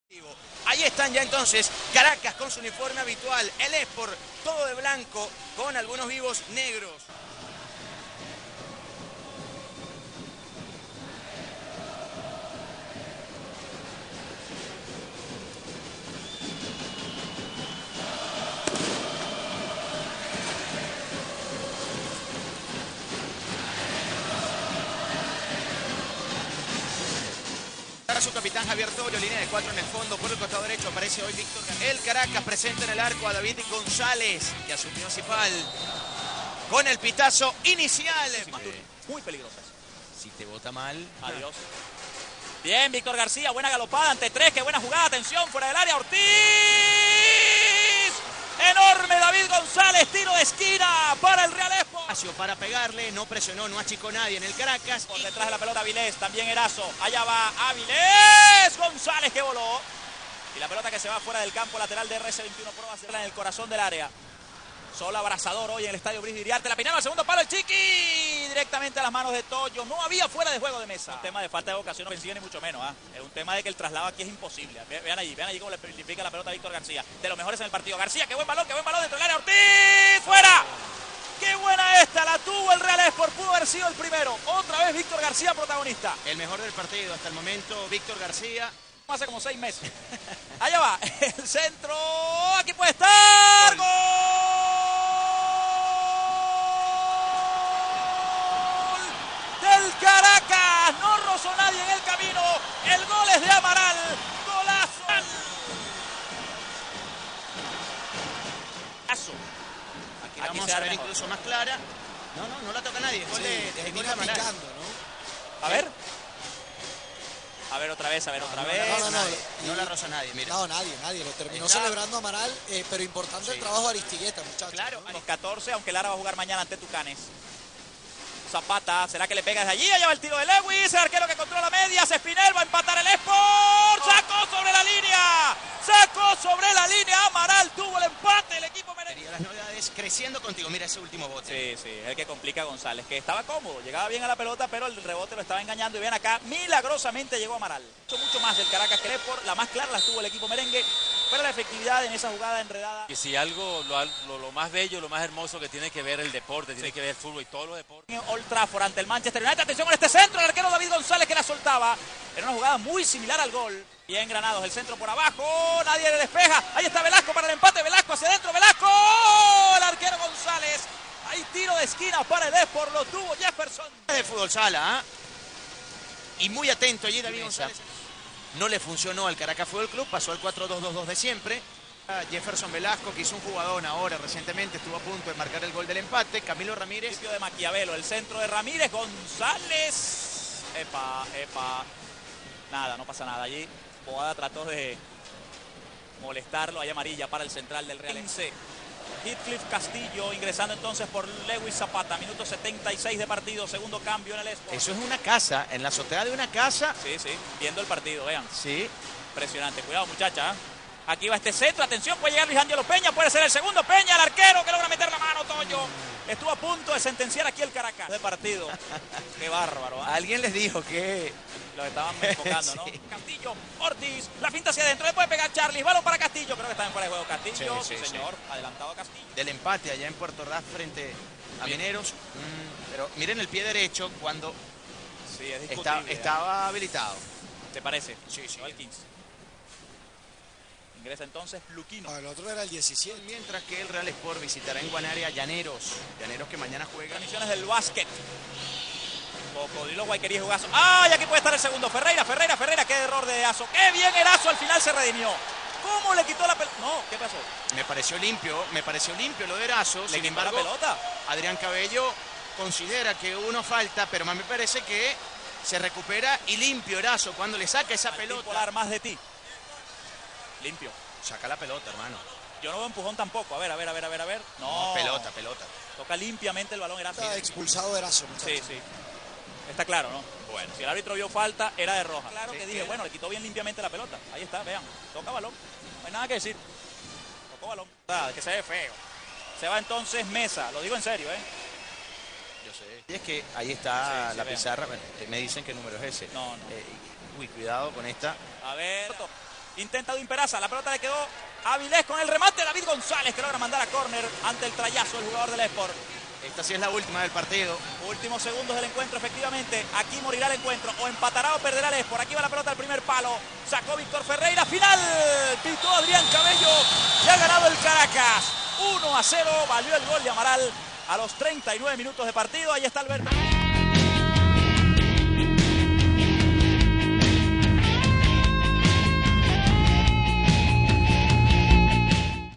Ahí están ya entonces Caracas con su uniforme habitual, el Sport todo de blanco con algunos vivos negros. Su capitán Javier Torio, línea de 4 en el fondo, por el costado derecho aparece hoy Víctor. El Caracas presenta en el arco a David González, que asumió Cipal con el pitazo inicial. Muy peligrosas. Si te bota mal, adiós. Bien, Víctor García, buena galopada ante tres, qué buena jugada, atención, fuera del área, Ortiz. Enorme David González, tiro de esquina para el Real Sport. Para pegarle, no presionó, no achicó nadie en el Caracas. Por detrás de la pelota Avilés, también Erazo, allá va Avilés, González que voló. Y la pelota que se va fuera del campo lateral de RC21 Pro va a ser en el corazón del área. Solo abrazador hoy en el estadio Brice Iriarte. La pinaba al segundo palo el Chiqui. Directamente a las manos de Toyo. No había fuera de juego de mesa. Un tema de falta de vocación ofensiva ni mucho menos. Es un tema de que el traslado aquí es imposible. Vean allí cómo le pica la pelota a Víctor García. De los mejores en el partido. García, qué buen balón dentro del área. Ortiz, fuera. ¡Qué buena esta! La tuvo el Real Sport. Pudo haber sido el primero. Otra vez Víctor García protagonista. El mejor del partido hasta el momento, Víctor García. Hace como 6 meses. Allá va. El centro. Aquí puede estar. ¡Gol! Del Caracas. No rozó nadie en el camino. El gol es de Amaral. Golazo. Aquí vamos a ver mejor. Incluso más clara. No la toca nadie. Gol de Amaral. Picando, ¿no? A ver otra vez. No la roza nadie, mira. No, nadie. Lo terminó celebrando Amaral, pero importante el trabajo de Aristigueta, muchachos. Claro, ¿no? Los 14, aunque Lara va a jugar mañana ante Tucanes. Zapata, ¿será que le pega desde allí? Allá va el tiro de Lewis, el arquero que controla medias, Espinel va a empatar el Sport. Sacó sobre la línea, Amaral tuvo el empate, el equipo merengue. Las novedades creciendo contigo, mira ese último bote. Sí, el que complica a González, que estaba cómodo, llegaba bien a la pelota, pero el rebote lo estaba engañando y ven acá, milagrosamente llegó Amaral. Mucho más del Caracas que el Sport, la más clara la tuvo el equipo merengue, pero la efectividad en esa jugada enredada. Y si algo, lo más bello, lo más hermoso que tiene que ver el deporte, tiene que ver el fútbol y todos los deportes. Old Trafford ante el Manchester United, atención con este centro, el arquero David González que la soltaba, era una jugada muy similar al gol. Bien Granados, el centro por abajo, nadie le despeja, ahí está Velasco para el empate, Velasco hacia adentro, Velasco, el arquero González, hay tiro de esquina para el Sport, lo tuvo Jefferson. De fútbol sala, y muy atento allí David González. No le funcionó al Caracas Fútbol Club, pasó al 4-2-2-2 de siempre. Jefferson Velasco, que hizo un jugadón ahora recientemente, estuvo a punto de marcar el gol del empate. Camilo Ramírez. Principio de Maquiavelo, el centro de Ramírez, González. Epa. Nada, no pasa nada allí. Boada trató de molestarlo. Hay amarilla para el central del Real. Heathcliff Castillo ingresando entonces por Lewis Zapata. Minuto 76 de partido, segundo cambio en el Sport. Eso es una casa, en la azotea de una casa. Sí, viendo el partido, vean. Sí. Impresionante, cuidado muchacha. Aquí va este centro, atención, puede llegar Luis Ángelo Peña, puede ser el segundo, Peña, el arquero que logra meter la mano, Toyo. Estuvo a punto de sentenciar aquí el Caracas de partido. Qué bárbaro. Alguien les dijo que lo estaban enfocando, ¿no? Sí. Castillo, Ortiz, la finta hacia adentro, le puede pegar Charlie, balón para Castillo, creo que está en fuera de juego Castillo, sí, señor, adelantado Castillo. Del empate allá en Puerto Ordaz frente a Mineros, pero miren el pie derecho cuando es estaba habilitado. ¿Te parece? Sí. El 15. Ingresa entonces Luquino. El otro era el 17. Mientras que el Real Sport visitará en Guanare a Llaneros que mañana juega. Transmisiones del básquet. Cocodrilo Guayquería jugazo. ¡Ay! Aquí puede estar el segundo. Ferreira. Qué error de Erazo. ¡Qué bien Erazo! Al final se redimió. ¿Cómo le quitó la pelota? No, ¿qué pasó? Me pareció limpio lo de Erazo. Sin embargo, la pelota. Adrián Cabello considera que uno falta, pero me parece que se recupera y limpio Erazo cuando le saca esa pelota. Polar más de ti. Limpio. Saca la pelota, hermano. Yo no veo empujón tampoco. A ver. No. Pelota. Toca limpiamente el balón Erazo. Está expulsado Erazo, muchachos. Sí. Está claro, ¿no? Bueno. Si el árbitro vio falta, era de roja. Claro que dije, bueno, le quitó bien limpiamente la pelota. Ahí está, vean. Toca balón. No hay nada que decir. Tocó balón. Que se ve feo. Se va entonces Mesa. Lo digo en serio, Yo sé. Y es que ahí está la pizarra. Bueno, me dicen qué número es ese. No. Uy, cuidado con esta. A ver. Intenta Edwin Peraza, la pelota le quedó a Avilés con el remate. David González que logra mandar a córner ante el trayazo del jugador del Sport. Esta sí es la última del partido. Últimos segundos del encuentro, efectivamente. Aquí morirá el encuentro. O empatará o perderá el Sport. Aquí va la pelota al primer palo. Sacó Víctor Ferreira. Final. Pitó Adrián Cabello. Y ha ganado el Caracas. 1-0. Valió el gol de Amaral a los 39 minutos de partido. Ahí está Alberto.